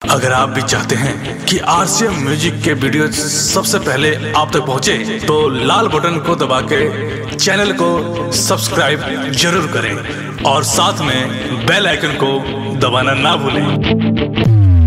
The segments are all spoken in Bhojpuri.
अगर आप भी चाहते हैं कि आरसीएम म्यूजिक के वीडियो सबसे पहले आप तक पहुंचे, तो लाल बटन को दबा के चैनल को सब्सक्राइब जरूर करें और साथ में बेल आइकन को दबाना ना भूलें।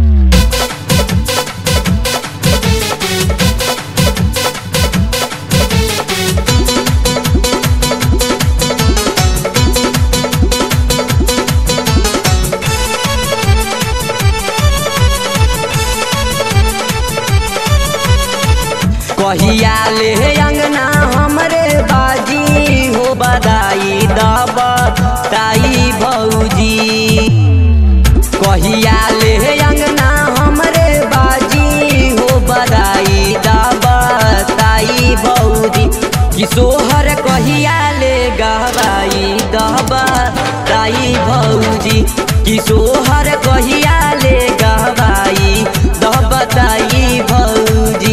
कहिया ले अंगना हमरे बाजी हो बधाई दब ताई भौजी। कहिया ले अंगना हमरे बाजी हो बधाई दब ताई भौजी। किशोहर कहिया ले गवाई दब ताई भौजी। किशोहर कहिया ले गवाई दब ताई भौजी।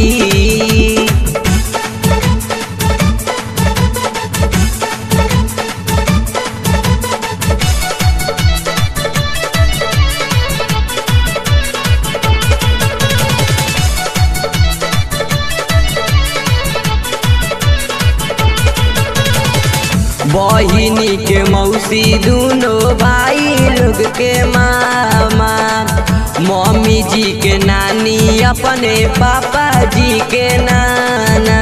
बहिनी के मौसी दोनों भाई लोग के मामा, मम्मी जी के नानी अपने पापा जी के नाना।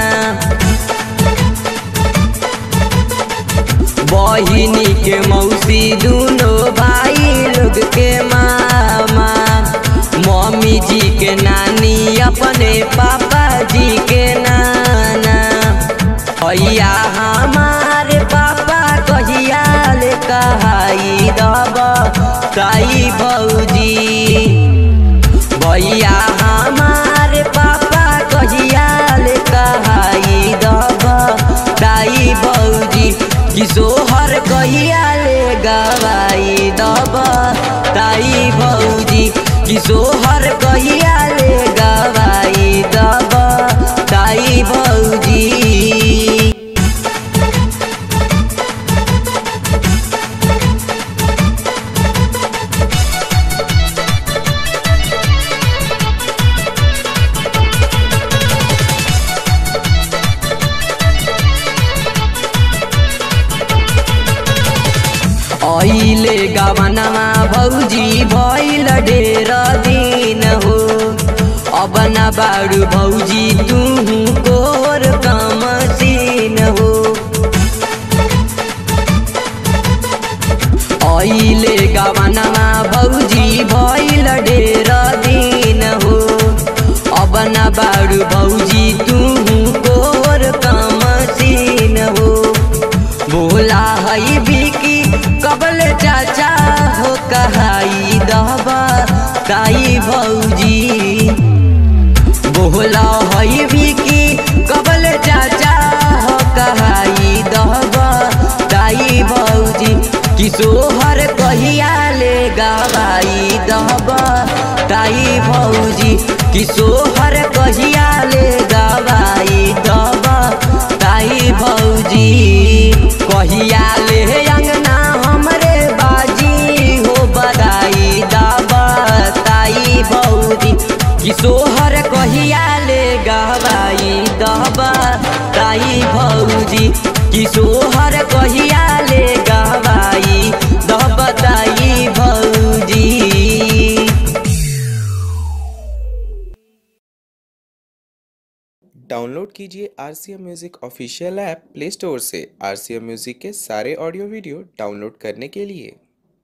बहिनी के मौसी दोनों भाई लोग के मामा, मम्मी जी के नानी अपने पापा जी के नाना। भैया हमारे पापा कहिया ले कहाई दब ताई भौजी। भैया हमारे पापा कहिया ले कहाई दब ताई भौजी। किशोहर कहिया ले गवाई दब ताई भौजी। किशोहर कहिया ले गवाई दब ताई भौजी। अइले गवनमा भौजी भइल ढेर दिन हो, अब न बारू भौजी तुहु कोर कमसीन हो। अइले गवनमा भौजी भइल ढेर दिन हो, अब न बारू भौजी तुहु कोर कमसीन हो। बोला है बिकी कबल चाचा हो कहाई दब ताई भौजी। बोला है बिकी कबल चाचा हो कहाई दब ताई भौजी। किशोहर कहिया ले गवाई दब ताई भौजी। किशोहर कहिया ले गवाई दब ताई भौजी। कहिया ले अंगना हमरे बाजी हो बधाई दब ताई भौजी। किशोहर कहिया ले गवाई दब ताई भौजी। किशोहर कहिया ले गवाई दब ताई भौजी। डाउनलोड कीजिए RCM music official app play store से। आरसीएम म्यूजिक के सारे ऑडियो वीडियो डाउनलोड करने के लिए